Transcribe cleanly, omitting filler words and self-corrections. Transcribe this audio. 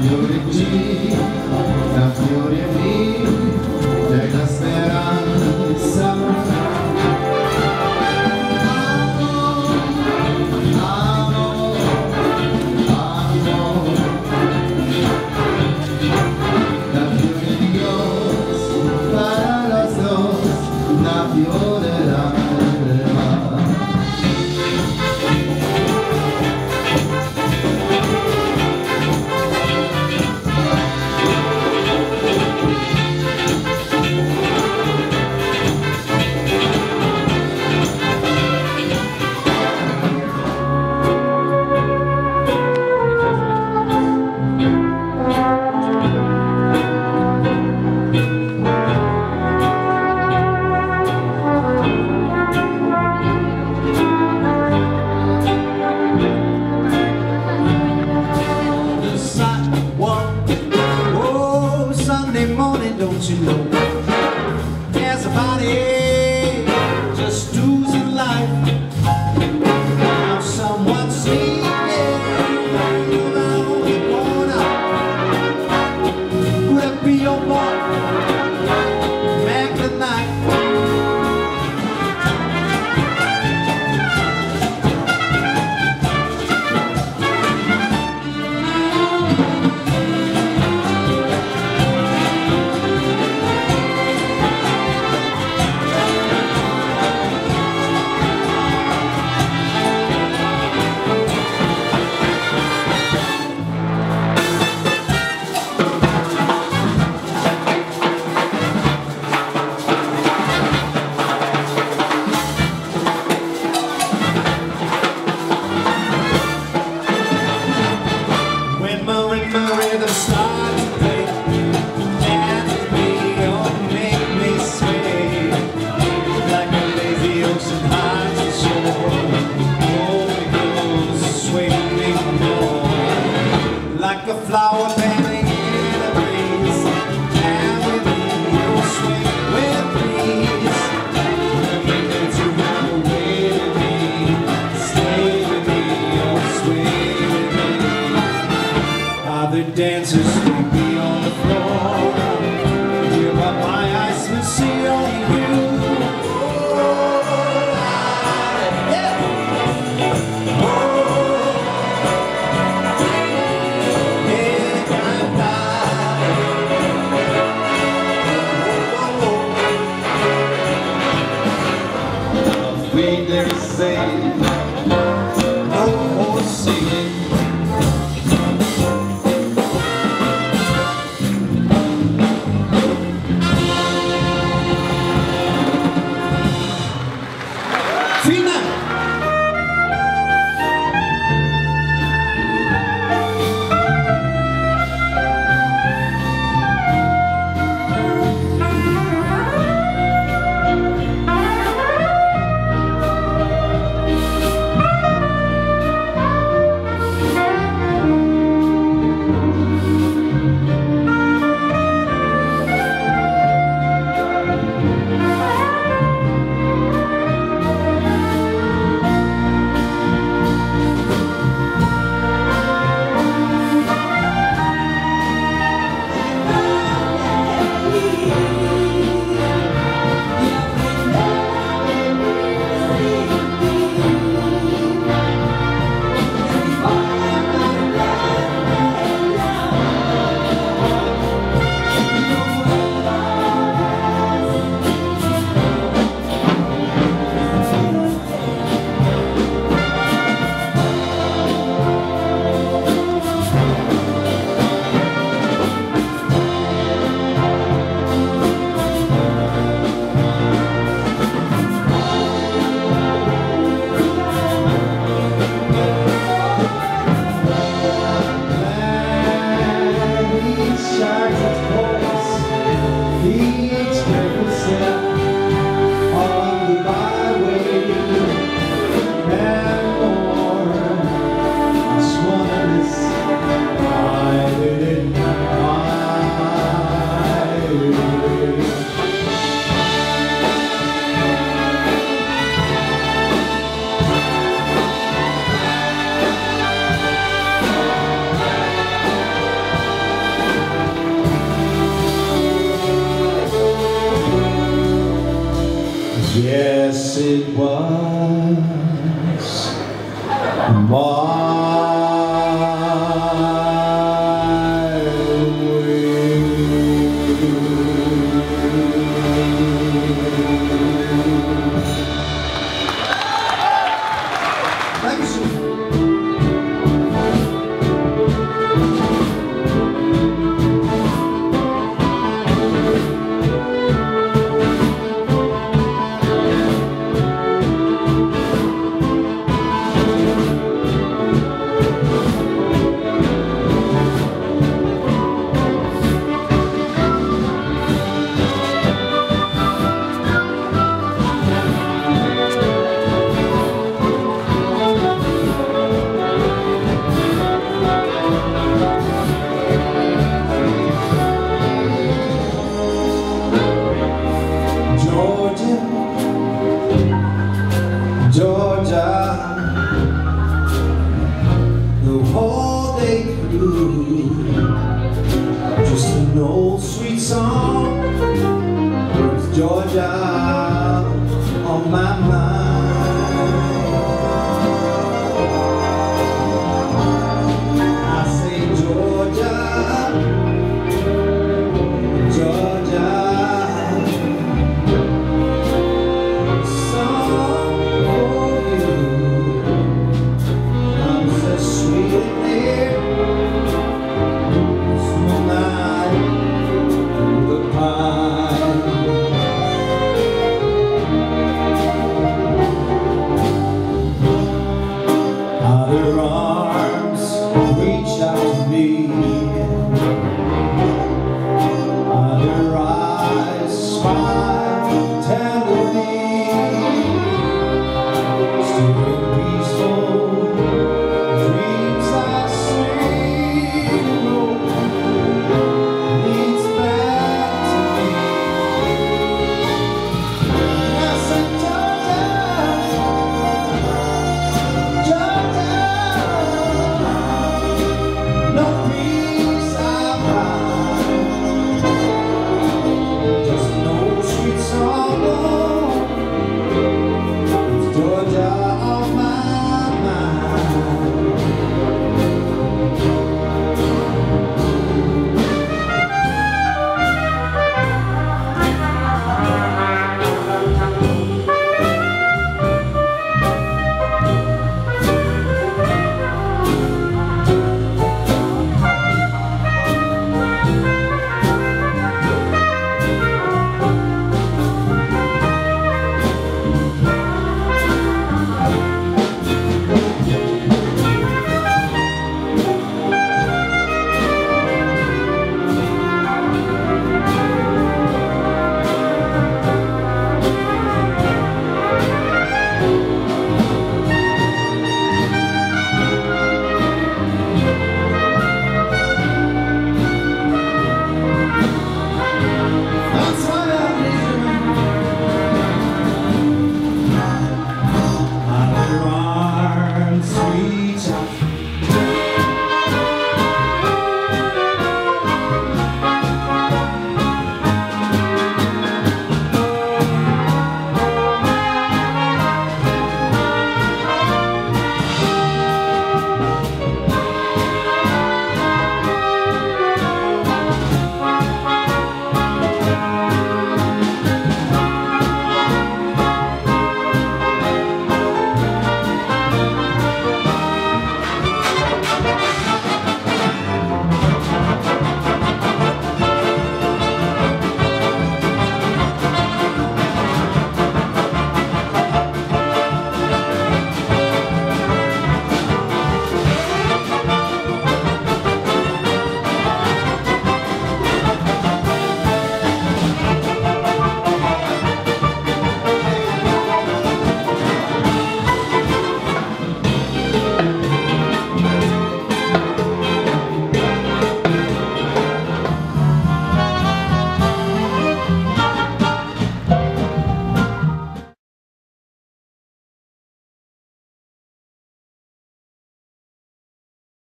fiore qui, da fiore lì, della speranza. Don't you know there's a body just losing life? Now someone's sleeping around the corner. Could it be your boy, Mac the Knife? Rhythm start to play, dance with me or make me sway, like a lazy ocean high to shore. Oh, it goes swaying more, like a flower bending in a breeze. And with me, you'll swing with breeze. Looking at you run away with me, stay with me or sway with me. Other dancers sleeping on the floor, hear what my eyes will see only you. We dare say no more singing. Yes, it was my way. Thank you, sir. Georgia, the whole day through, just an old sweet song. It's Georgia.